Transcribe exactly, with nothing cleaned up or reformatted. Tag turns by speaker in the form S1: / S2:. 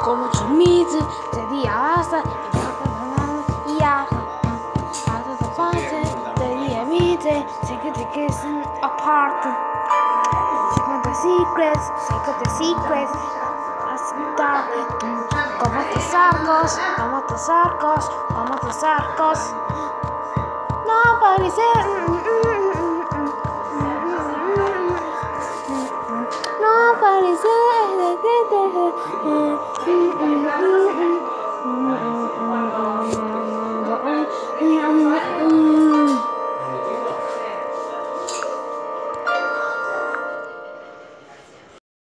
S1: con muchos mitos, de día basta, y ya, out of the fighting, the día mite, secret the kissing apart, secret the secrets, secret the secrets, as dark, como tus arcos, como tus arcos, como tus arcos, no parecer.